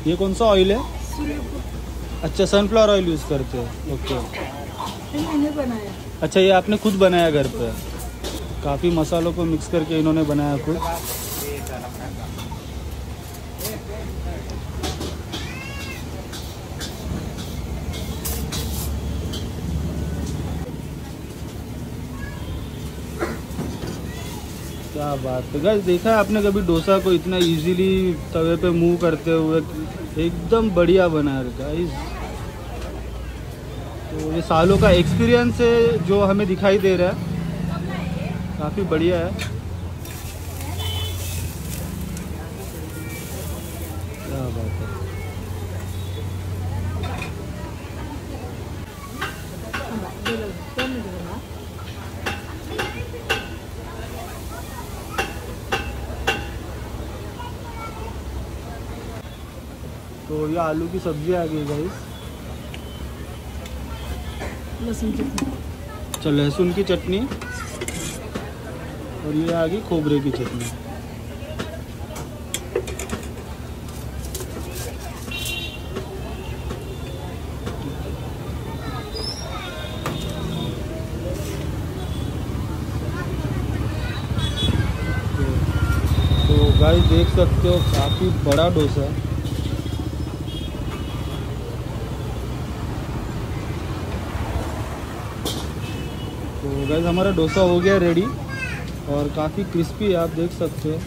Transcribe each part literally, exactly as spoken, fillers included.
ये कौन सा ऑयल है? सूर्यफूल। अच्छा, सनफ्लावर ऑयल यूज़ करते हो। ओके। ये मैंने बनाया। अच्छा, ये आपने खुद बनाया घर पे? काफ़ी मसालों को मिक्स करके इन्होंने बनाया खुद। क्या बात है गाइस, देखा है आपने कभी डोसा को इतना इजीली तवे पे मूव करते हुए? एकदम बढ़िया बना है गाइस। तो ये सालों का एक्सपीरियंस है जो हमें दिखाई दे रहा है, काफ़ी बढ़िया है। क्या बात है। तो ये आलू की सब्जी आ गई गाइस। लहसुन चटनी। अच्छा, लहसुन की चटनी। और ये आ गई खोबरे की चटनी। तो गाइस देख सकते हो काफ़ी बड़ा डोसा है। तो गाइस हमारा डोसा हो गया रेडी और काफ़ी क्रिस्पी है, आप देख सकते हो।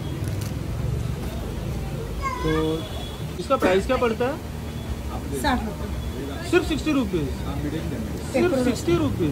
तो इसका प्राइस क्या पड़ता है? साठ रुपये। सिर्फ सिक्सटी रुपीज़? सिर्फ सिक्सटी रुपीज़।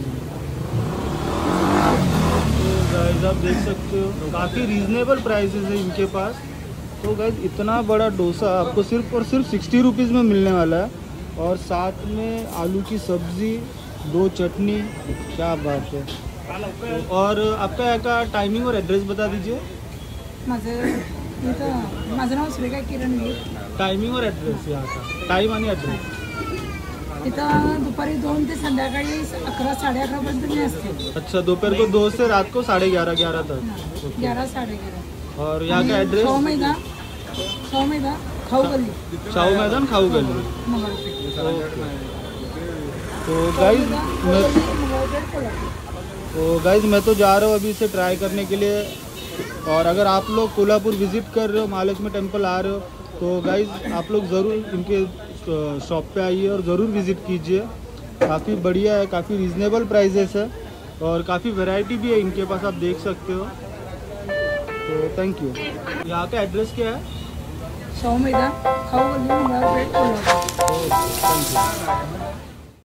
तो गाइस आप देख सकते हो काफ़ी रीजनेबल प्राइसेस है इनके पास। तो गाइस इतना बड़ा डोसा आपको सिर्फ और सिर्फ सिक्सटी रुपीज़ में मिलने वाला है, और साथ में आलू की सब्ज़ी, दो चटनी। क्या बात है। तो और आपका यहाँ का टाइमिंग और एड्रेस बता दीजिए। माझं इथं माझं नाव सुरेखा किरण वीर। टाइमिंग और एड्रेस यहाँ का, टाइम आणि एड्रेस। इथं दुपारी दोन ते संध्याकाळी अकरा साडे अकरापर्यंत मी असते। अच्छा, दोपहर को दो से रात को साढ़े ग्यारह ग्यारह तक। ग्यारह साढ़े ग्यारह। और यहाँ का एड्रेस? शाहू मैदान, शाहू मैदान खाऊ गली। शाहू मैदान खाऊ गली। मंगळपेठ। तो गाइस मैं तो गाइस मैं तो जा रहा हूँ अभी इसे ट्राई करने के लिए। और अगर आप लोग कोल्हापुर विज़िट कर रहे हो, महालक्ष्मी टेम्पल आ रहे हो, तो गाइस आप लोग ज़रूर इनके शॉप पे आइए और ज़रूर विज़िट कीजिए। काफ़ी बढ़िया है, काफ़ी रीज़नेबल प्राइसेस है और काफ़ी वैरायटी भी है इनके पास, आप देख सकते हो। तो थैंक यू। यहाँ का एड्रेस क्या है? शाहू मैदान खाऊ गली मंगळपेठ कोल्हापूर। Thank you.